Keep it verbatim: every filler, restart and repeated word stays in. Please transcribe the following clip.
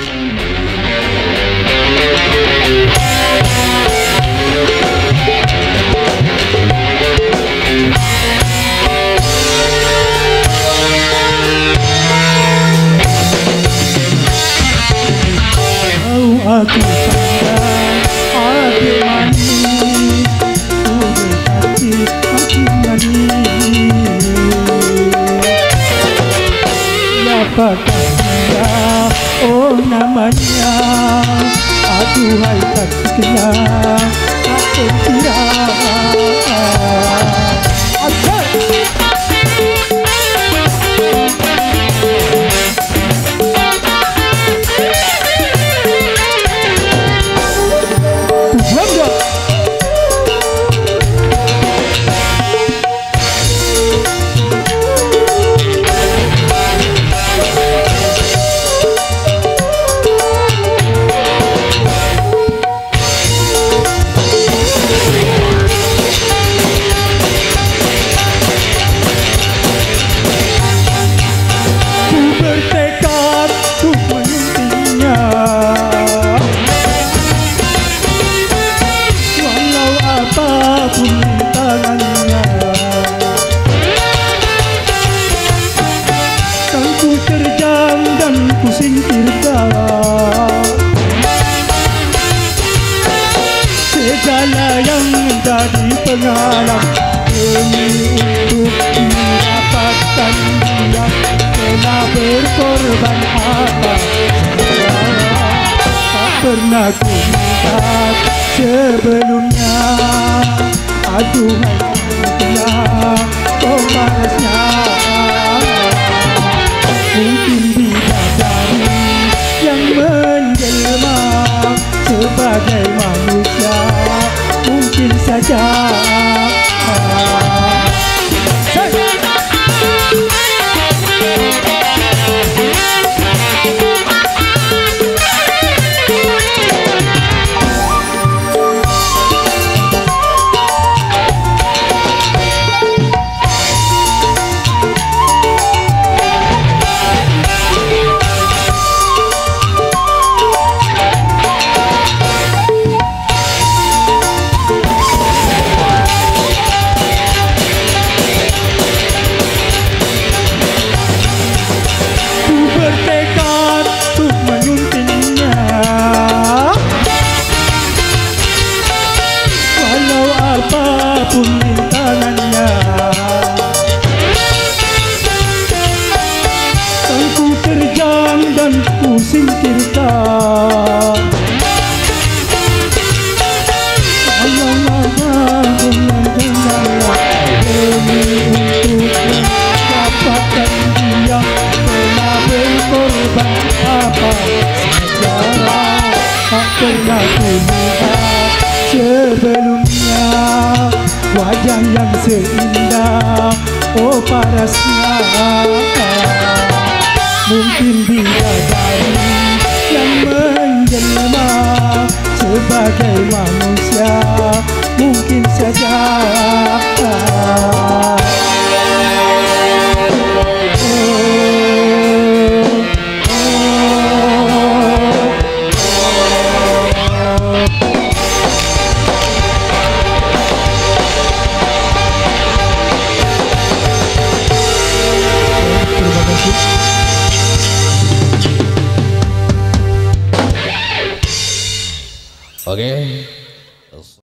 Aku sayang adik manis, ku berhati hati manis. Siapakah dia? Oh namanya, aduhai tak kenal atau tidak. Segala yang menjadi penghalang demi untuk mendapatkan dia, telah berkorban apa tak pernah ku lihat sebelumnya. Aduhai dia, oh panasnya. Mungkin bidadari yang menjelma sebagai manusia, mungkin saja. Apapun rintangannya, kan ku terjang dan ku singkirkan. Allah mengenallah demi untuk mendapatkan dia, telah berkorban apa saja tak pernah ku lihat sebelumnya. Wajah yang seindah, oh parasnya. Mungkin bidadari yang menjelma sebagai manusia, mungkin saja. Oke.